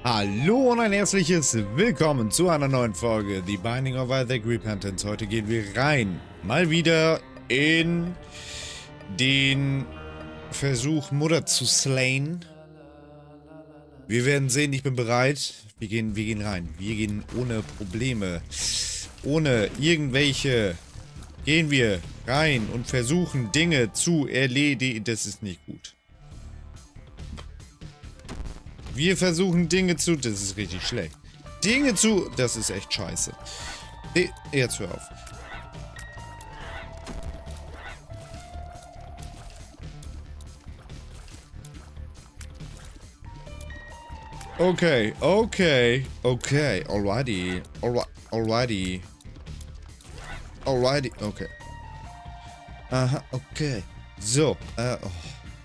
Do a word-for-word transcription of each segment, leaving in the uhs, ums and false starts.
Hallo und ein herzliches Willkommen zu einer neuen Folge The Binding of Isaac Repentance. Heute gehen wir rein, mal wieder in den Versuch, Mutter zu slayen. Wir werden sehen, ich bin bereit. Wir gehen, wir gehen rein. Wir gehen ohne Probleme, ohne irgendwelche, gehen wir rein und versuchen Dinge zu erledigen. Das ist nicht gut. Wir versuchen Dinge zu... Das ist richtig schlecht. Dinge zu... Das ist echt scheiße. Jetzt hör auf. Okay, okay, okay. Alrighty. Alright, alrighty. Alrighty. Okay. Aha, okay. So, äh... Oh.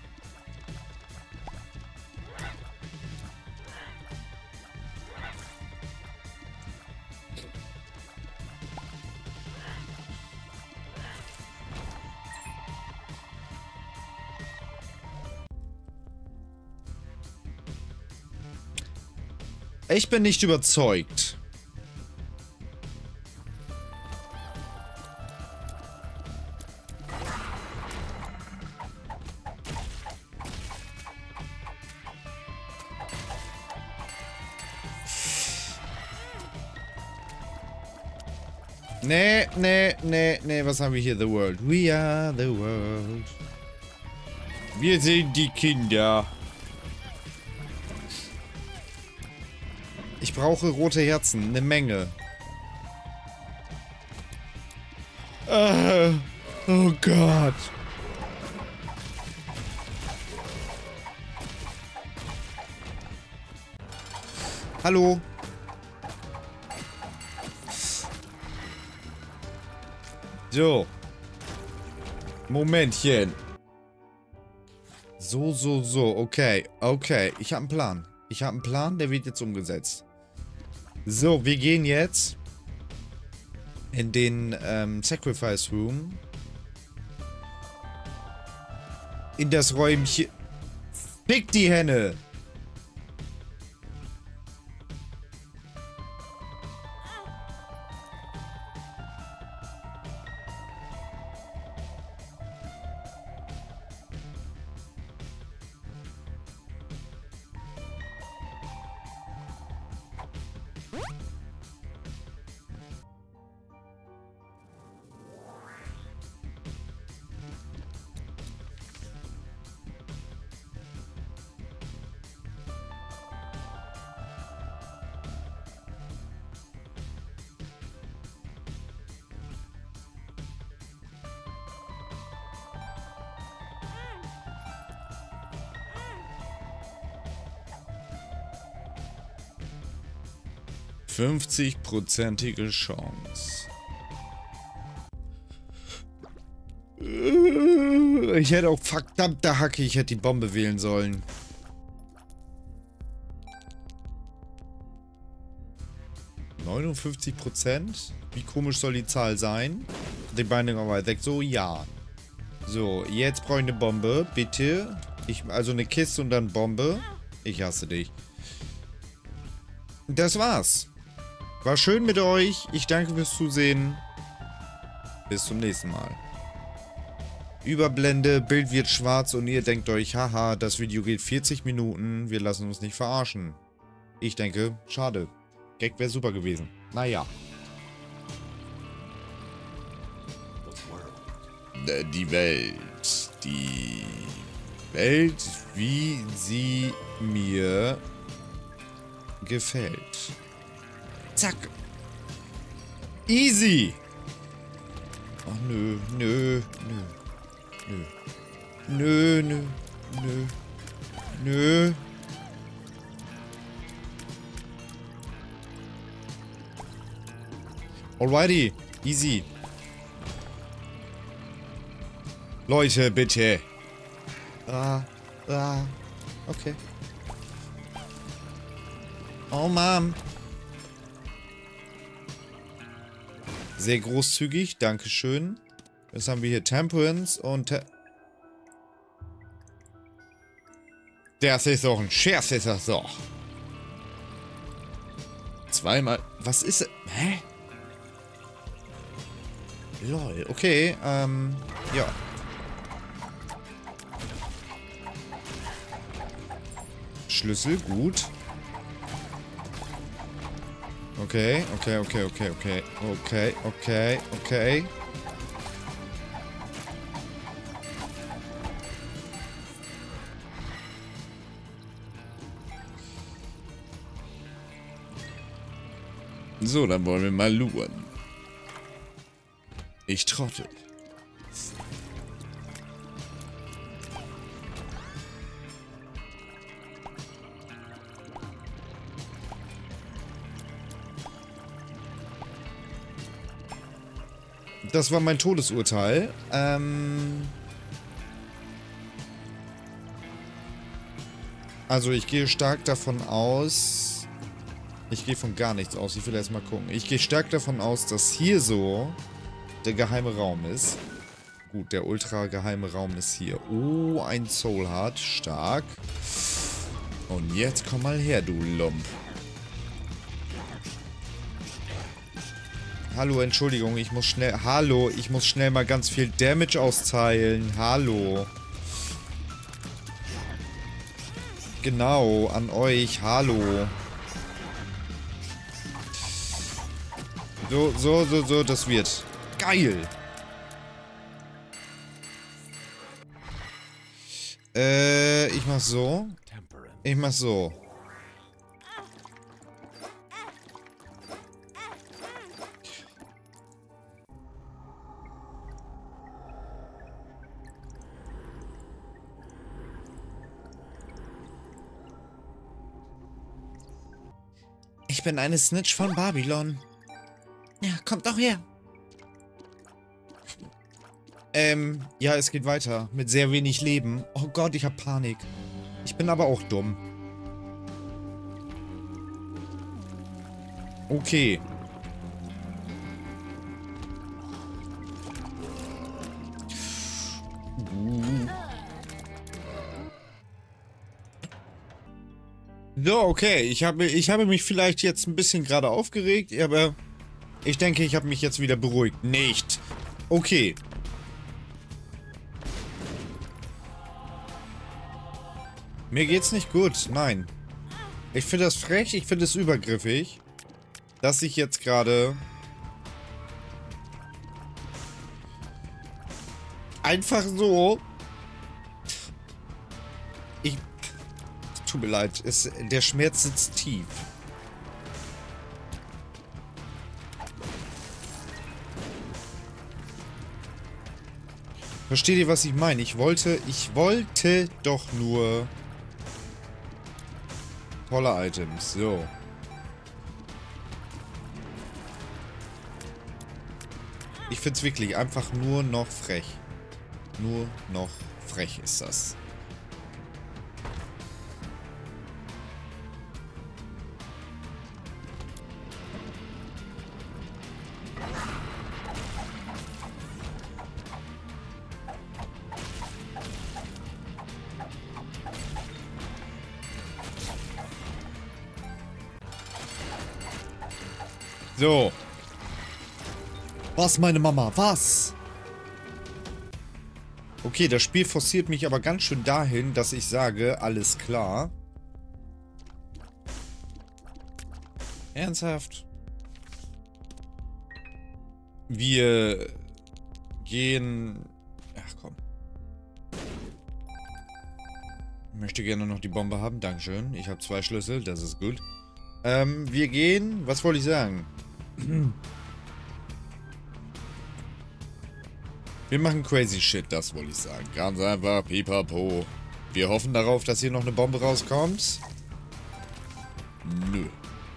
Ich bin nicht überzeugt. Nee, nee, nee, nee, was haben wir hier? The World. We are the world. Wir sind die Kinder. Ich brauche rote Herzen, eine Menge. Uh, oh Gott. Hallo. So. Momentchen. So, so, so. Okay, okay. Ich habe einen Plan. Ich habe einen Plan, der wird jetzt umgesetzt. So, wir gehen jetzt in den ähm, Sacrifice Room. In das Räumchen. Fick die Henne! fünfzig-prozentige Chance. Ich hätte auch verdammte Hacke, ich hätte die Bombe wählen sollen. neunundfünfzig Prozent? Wie komisch soll die Zahl sein? The Binding of Isaac, so ja. So, jetzt brauche ich eine Bombe, bitte. Ich, also eine Kiste und dann Bombe. Ich hasse dich. Das war's. War schön mit euch. Ich danke fürs Zusehen. Bis zum nächsten Mal. Überblende, Bild wird schwarz und ihr denkt euch, haha, das Video geht vierzig Minuten. Wir lassen uns nicht verarschen. Ich denke, schade. Gag wäre super gewesen. Naja. Die Welt. Die Welt, wie sie mir gefällt. Zack. Easy. Ach nö, nö, nö. Nö. Nö, nö, nö. Nö. Alrighty. Easy. Leute, bitte. Ah, ah. Okay. Oh, Mom. Sehr großzügig, dankeschön. Jetzt haben wir hier Temperance und... Te Das ist doch ein Scherz, ist das doch. Zweimal. Was ist... Hä? Lol. Okay, ähm... ja. Schlüssel, gut. Okay, okay, okay, okay, okay. Okay, okay, okay. So, dann wollen wir mal luren. Ich trottel. Das war mein Todesurteil. Ähm... Also ich gehe stark davon aus... Ich gehe von gar nichts aus. Ich will erst mal gucken. Ich gehe stark davon aus, dass hier so der geheime Raum ist. Gut, der ultra geheime Raum ist hier. Oh, ein Soul Heart. Stark. Und jetzt komm mal her, du Lump. Hallo, Entschuldigung, ich muss schnell... Hallo, ich muss schnell mal ganz viel Damage austeilen. Hallo. Genau, an euch. Hallo. So, so, so, so, das wird. Geil. Äh, ich mach so. Ich mach so. Ich bin eine Snitch von Babylon. Ja, kommt doch her. Ähm, ja, es geht weiter. Mit sehr wenig Leben. Oh Gott, ich hab Panik. Ich bin aber auch dumm. Okay. Uh. So, okay. Ich habe, ich habe mich vielleicht jetzt ein bisschen gerade aufgeregt, aber ich denke, ich habe mich jetzt wieder beruhigt. Nicht. Okay. Mir geht's nicht gut. Nein. Ich finde das frech, ich finde es übergriffig, dass ich jetzt gerade einfach so... Ich... Tut mir leid, es, der Schmerz sitzt tief. Versteht ihr, was ich meine? Ich wollte, ich wollte doch nur tolle Items. So. Ich find's wirklich einfach nur noch frech. Nur noch frech ist das. So. Was, meine Mama? Was? Okay, das Spiel forciert mich aber ganz schön dahin, dass ich sage, alles klar. Ernsthaft? Wir gehen... Ach komm. Ich möchte gerne noch die Bombe haben. Dankeschön. Ich habe zwei Schlüssel. Das ist gut. Ähm, wir gehen... Was wollte ich sagen? Wir machen crazy shit, das wollte ich sagen. Ganz einfach, pipapo. Wir hoffen darauf, dass hier noch eine Bombe rauskommt. Nö.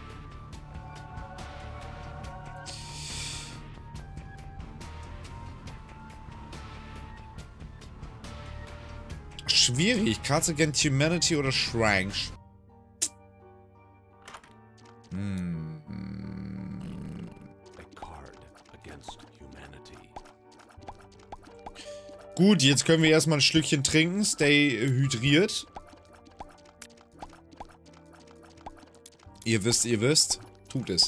Schwierig. Cards Against Humanity oder Shrank? Hm. Gut, jetzt können wir erstmal ein Schlückchen trinken. Stay hydriert. Ihr wisst, ihr wisst. tut es.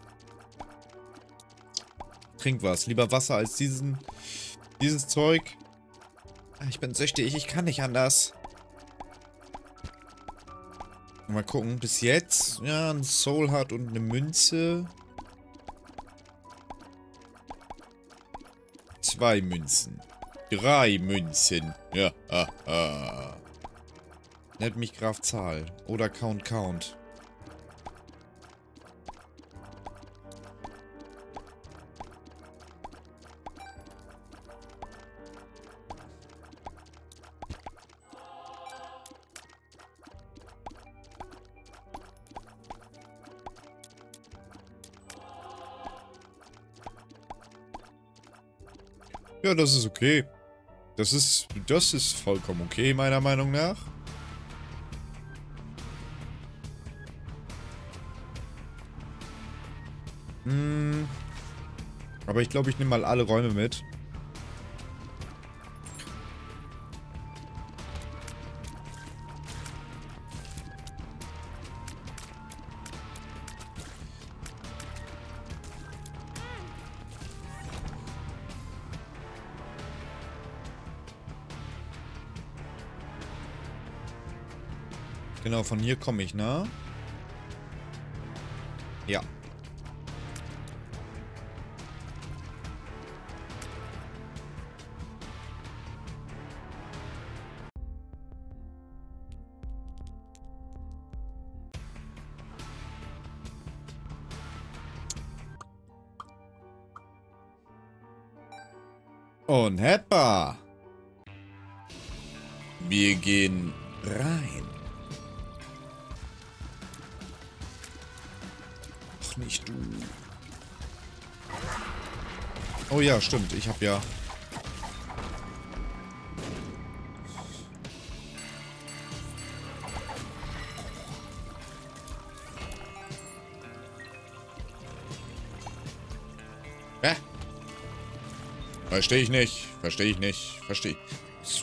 Trink was. Lieber Wasser als diesen, dieses Zeug. Ich bin süchtig, ich kann nicht anders. Mal gucken, bis jetzt, ja, ein Soul Heart und eine Münze. Zwei Münzen. Drei Münzen. Ja, ha, ha. Nennt mich Graf Zahl. Oder Count Count. Ja, das ist okay. Das ist, das ist vollkommen okay, meiner Meinung nach. Hm. Aber ich glaube, ich nehme mal alle Räume mit. Genau, von hier komme ich, ne? Ja. Und heppa! Wir gehen rein. Ach, nicht du. Oh ja, stimmt. Ich hab ja... Hä? Verstehe ich nicht. Verstehe ich nicht. Verstehe ich.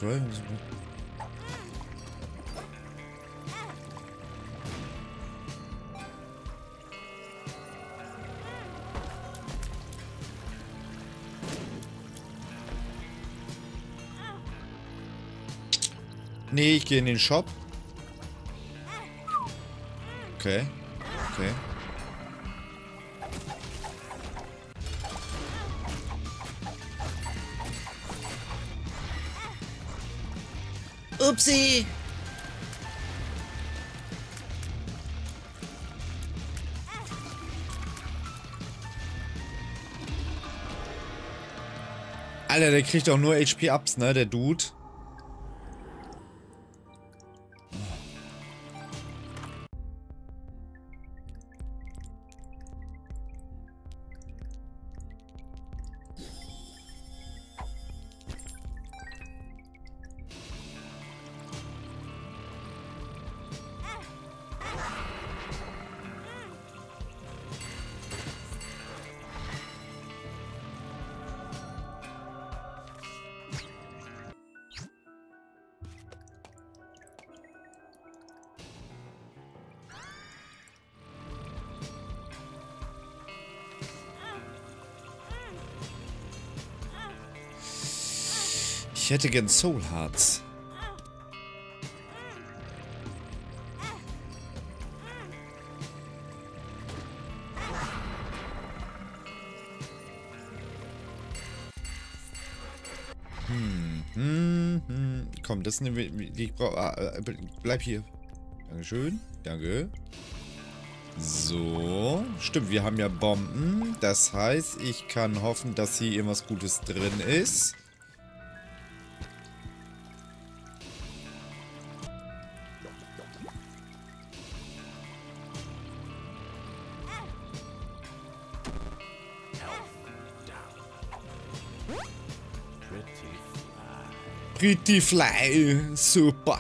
Nee, ich gehe in den Shop. Okay. Okay. Upsi! Alter, der kriegt auch nur H P-Ups, ne, der Dude. Ich hätte gern Soul Hearts. Hm, hm, hm. Komm, das nehmen wir, die ich brauche. Ah, bleib hier. Dankeschön. Danke. So. Stimmt, wir haben ja Bomben. Das heißt, ich kann hoffen, dass hier irgendwas Gutes drin ist. Pretty Fly, super.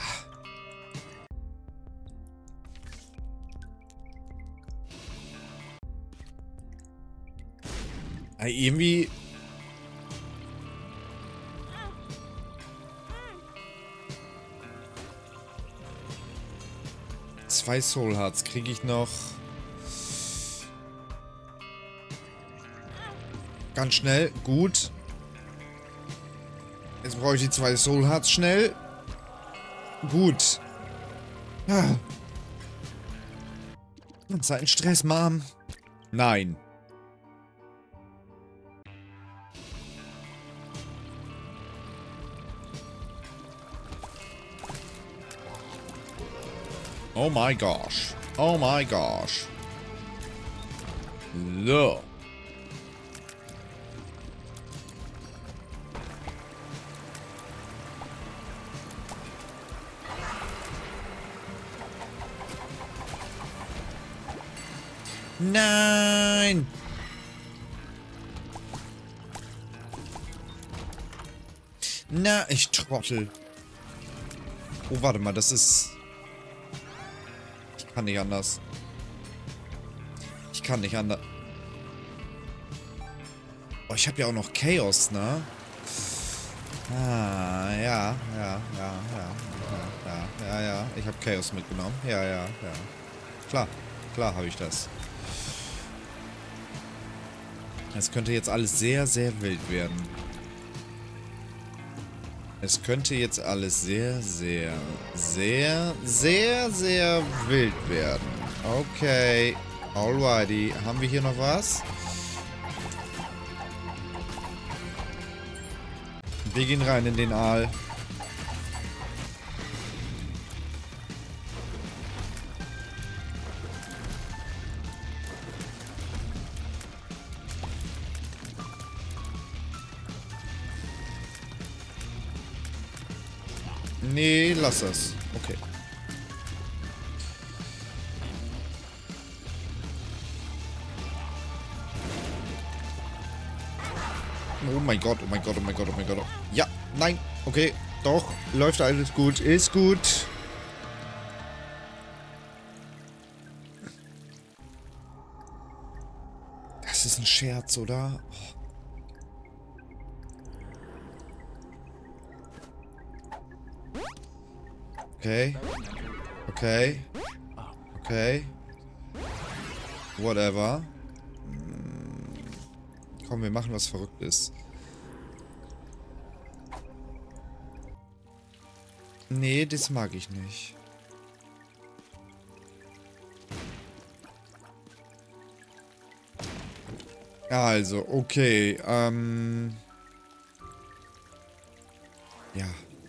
Aber irgendwie... Zwei Soul Hearts kriege ich noch. Ganz schnell. Gut. Jetzt brauche ich die zwei Soul Hearts schnell. Gut. Ah. Sein Stress, Mom. Nein. Oh my gosh. Oh my gosh. So. Nein! Na, ich Trottel. Oh, warte mal, das ist... Ich kann nicht anders. Ich kann nicht anders. Oh, ich habe ja auch noch Chaos, ne? Ah, ja, ja, ja, ja, ja, ja, ja, ja. Ich habe Chaos mitgenommen. Ja, ja, ja. Klar, klar habe ich das. Es könnte jetzt alles sehr, sehr wild werden. Es könnte jetzt alles sehr, sehr, sehr, sehr, sehr wild werden. Okay. Alrighty. Haben wir hier noch was? Wir gehen rein in den Aal. Nee, lass das. Okay. Oh mein Gott, oh mein Gott, oh mein Gott, oh mein Gott. Ja, nein, okay, doch, läuft alles gut, ist gut. Das ist ein Scherz, oder? Oh. Okay. Okay. Okay. Whatever. Komm, wir machen was Verrücktes. Nee, das mag ich nicht. Also, okay. Ähm. Ja.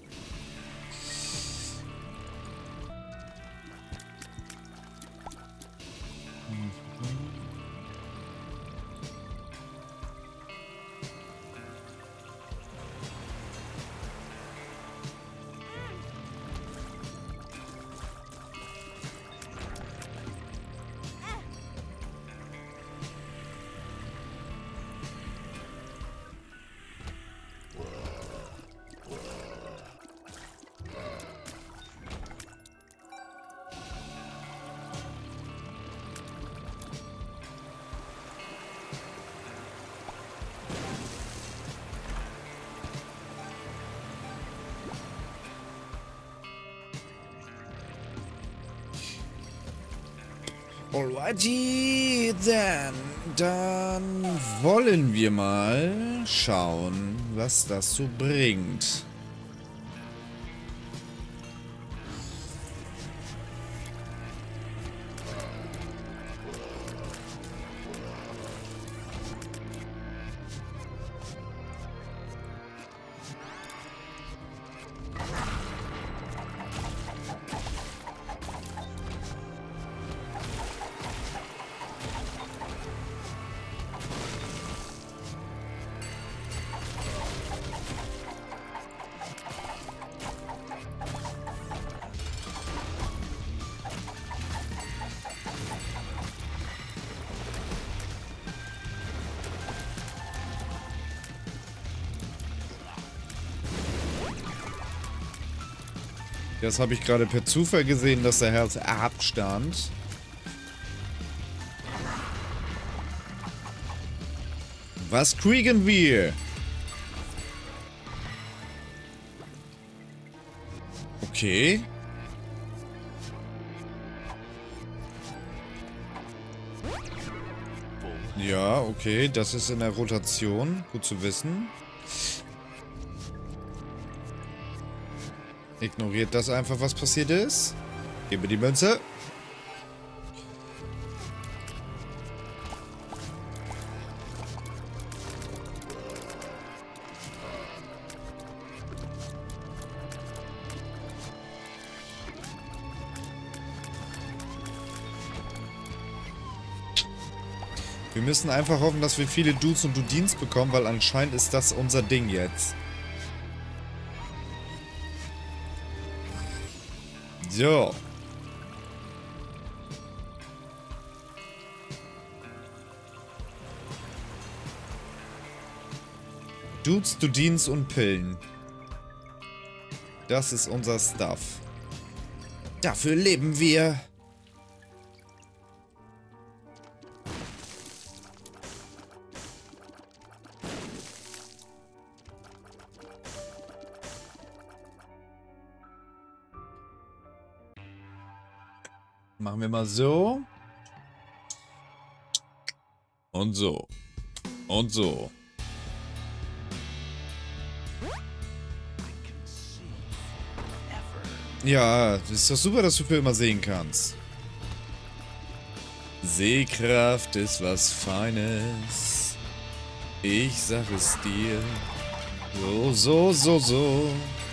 Alrighty, then. Dann wollen wir mal schauen, was das so bringt. Das habe ich gerade per Zufall gesehen, dass der Herz abstand. Was kriegen wir? Okay. Ja, okay, das ist in der Rotation. Gut zu wissen. Ignoriert das einfach, was passiert ist. Gebe die Münze. Wir müssen einfach hoffen, dass wir viele Dudes und Dudins bekommen, weil anscheinend ist das unser Ding jetzt. So. Dudes, Dudins und Pillen. Das ist unser Stuff. Dafür leben wir. Machen wir mal so. Und so. Und so. Ja, das ist doch super, dass du für immer sehen kannst. Sehkraft ist was Feines. Ich sag es dir. So, so, so, so.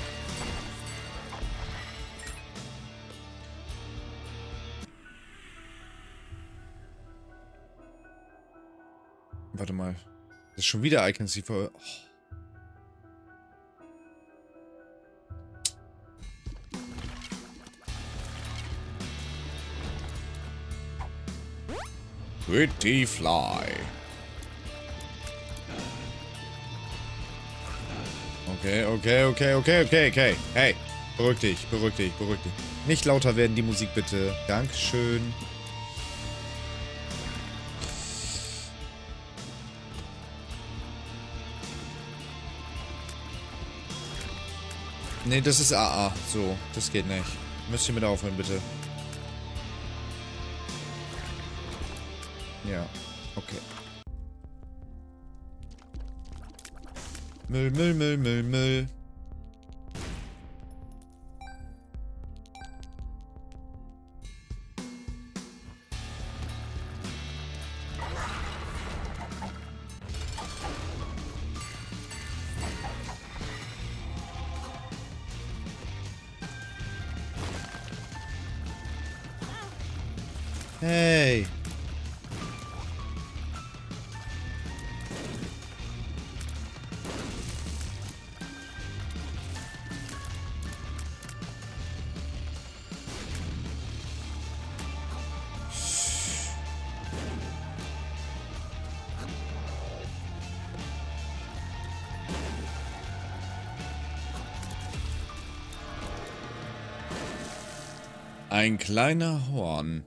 Warte mal. Das ist schon wieder Icons, die vor... Oh. Pretty Fly. Okay, okay, okay, okay, okay, okay. Hey, beruhig dich, beruhig dich, beruhig dich. Nicht lauter werden, die Musik bitte. Dankeschön. Nee, das ist A A. So, das geht nicht. Müsst ihr mit aufhören, bitte. Ja, okay. Müll, Müll, Müll, Müll, Müll. Hey. Ein kleiner Horn.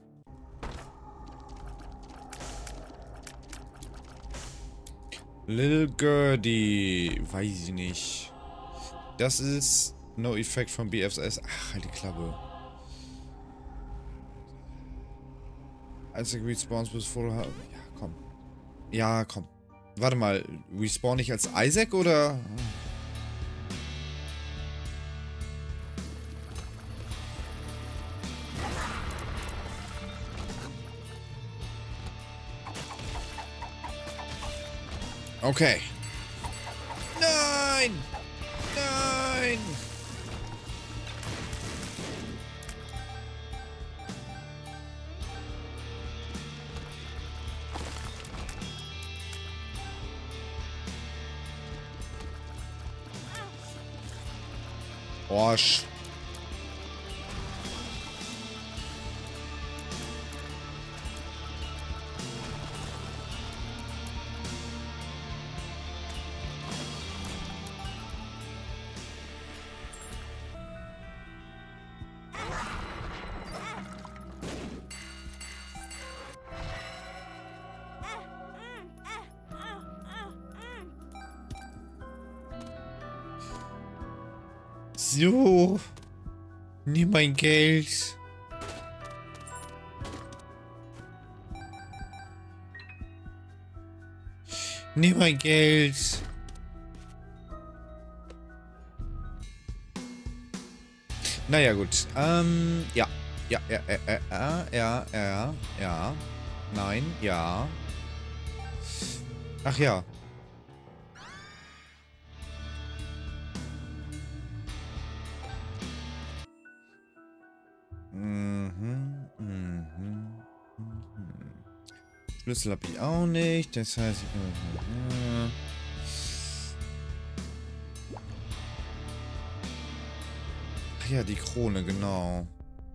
Little Gertie. Weiß ich nicht. Das ist No Effect von B F S. Ach, halt die Klappe. Isaac respawns bis vorher. Ja, komm. Ja, komm. Warte mal. Respawn ich als Isaac oder? Okay. Nein! Nein! Arsch. So. Nimm mein Geld. Nimm mein Geld. Naja, gut. Ähm, ja. Ja, ja, ja, ja, ja, ja, ja. Nein, ja. Ach ja. Mhm, mhm, mhm. Schlüssel habe ich auch nicht. Das heißt, ich kann... Ach ja, die Krone, genau.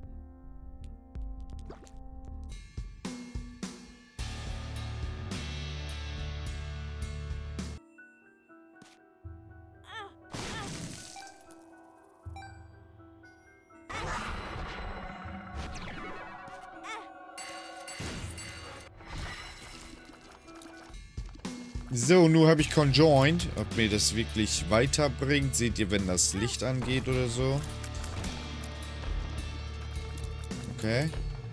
So, nun habe ich conjoined. Ob mir das wirklich weiterbringt, seht ihr, wenn das Licht angeht oder so. Okay.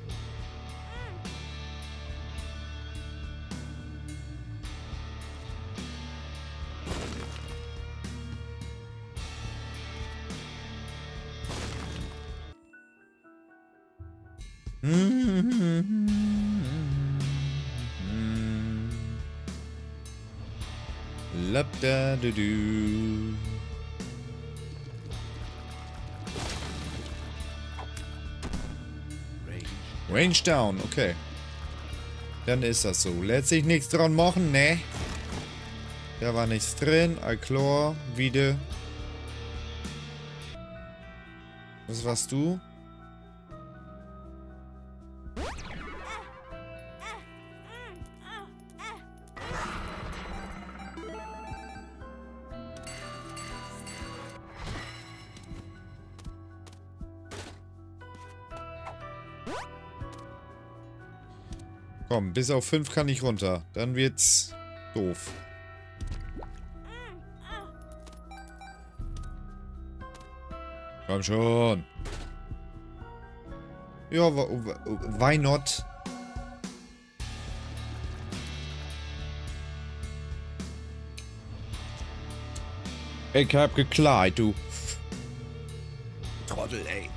Labda-du-du. Range down, okay. Dann ist das so. Lässt sich nichts dran machen, ne? Da war nichts drin. Alchlor, wieder. Was warst du? Komm, bis auf fünf kann ich runter. Dann wird's doof. Komm schon. Ja, why not? Ich hab geklaut, du. Trottel, ey.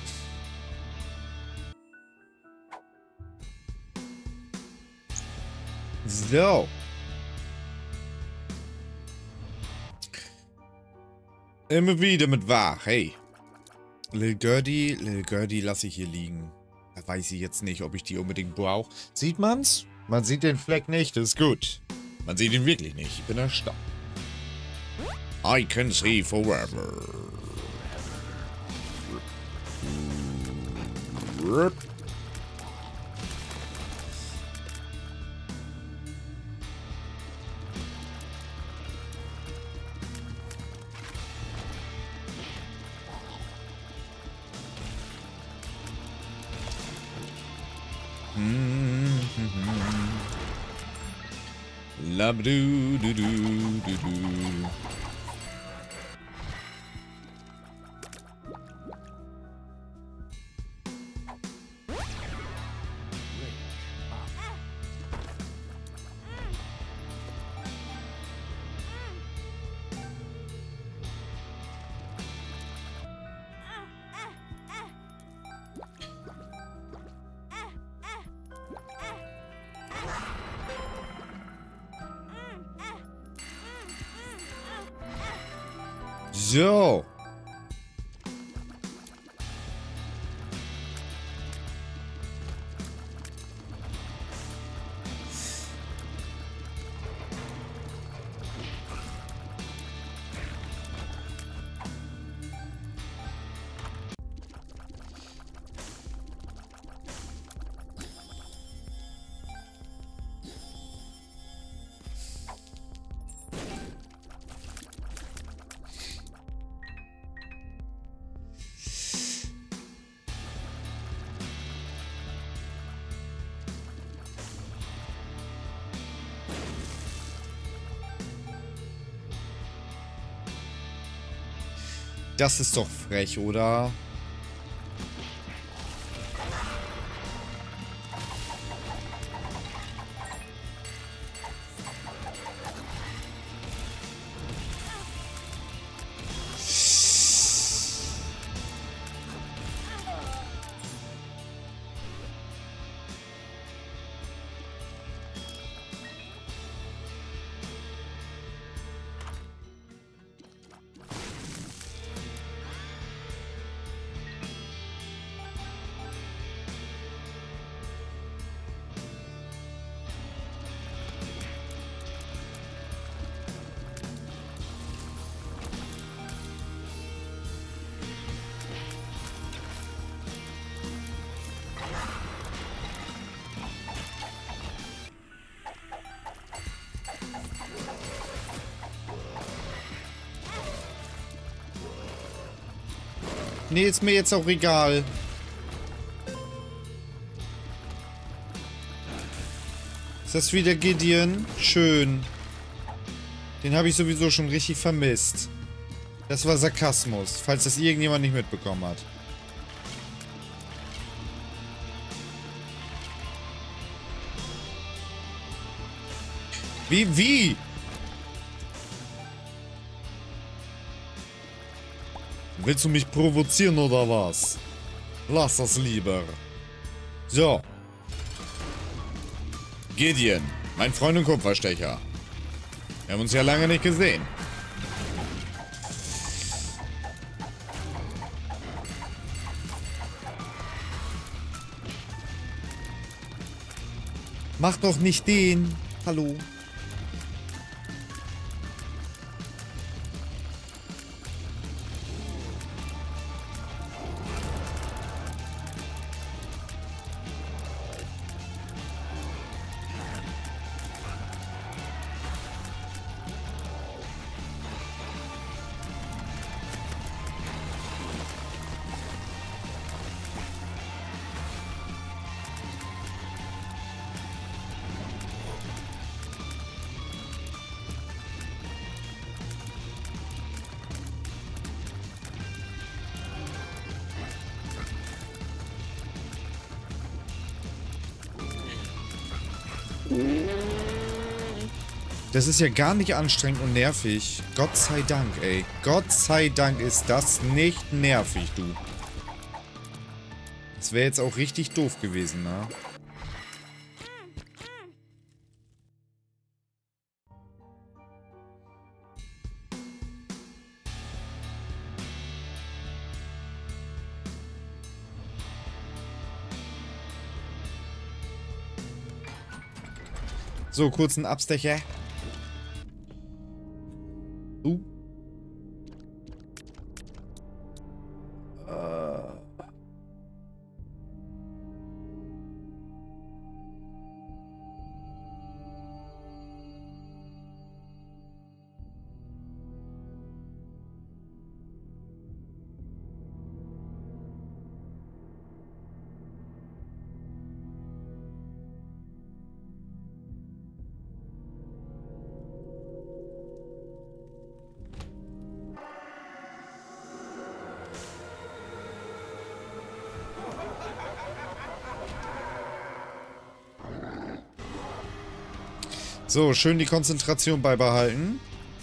So. Immer wieder mit wahr, hey. Lil Gertie, Lil Gertie lasse ich hier liegen. Da weiß ich jetzt nicht, ob ich die unbedingt brauche. Sieht man's? Man sieht den Fleck nicht, das ist gut. Man sieht ihn wirklich nicht. Ich bin erstaunt. I can see forever. Labdu du du du du. So. Das ist doch frech, oder? Nee, ist mir jetzt auch egal. Ist das wieder Gideon? Schön. Den habe ich sowieso schon richtig vermisst. Das war Sarkasmus, falls das irgendjemand nicht mitbekommen hat. Wie, wie? Willst du mich provozieren oder was? Lass das lieber. So. Gideon, mein Freund und Kupferstecher. Wir haben uns ja lange nicht gesehen. Mach doch nicht den. Hallo. Das ist ja gar nicht anstrengend und nervig. Gott sei Dank, ey. Gott sei Dank ist das nicht nervig, du. Das wäre jetzt auch richtig doof gewesen, ne? So, kurzen Abstecher. Uh. Uh. So, schön die Konzentration beibehalten.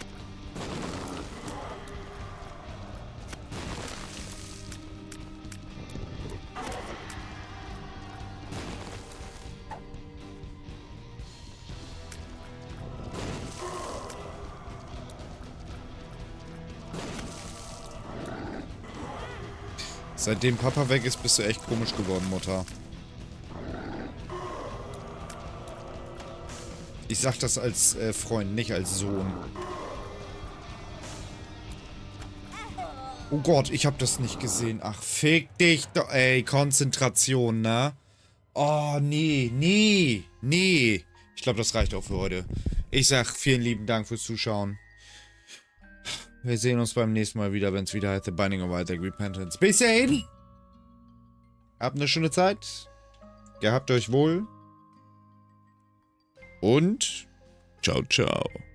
Seitdem Papa weg ist, bist du echt komisch geworden, Mutter. Ich sag das als äh, Freund, nicht als Sohn. Oh Gott, ich hab das nicht gesehen. Ach, fick dich doch. Ey, Konzentration, ne? Oh, nee, nee, nee. Ich glaube, das reicht auch für heute. Ich sag vielen lieben Dank fürs Zuschauen. Wir sehen uns beim nächsten Mal wieder, wenn es wieder heißt The Binding of Isaac Repentance. Bis dahin. Habt eine schöne Zeit. Gehabt euch wohl. Und ciao, ciao.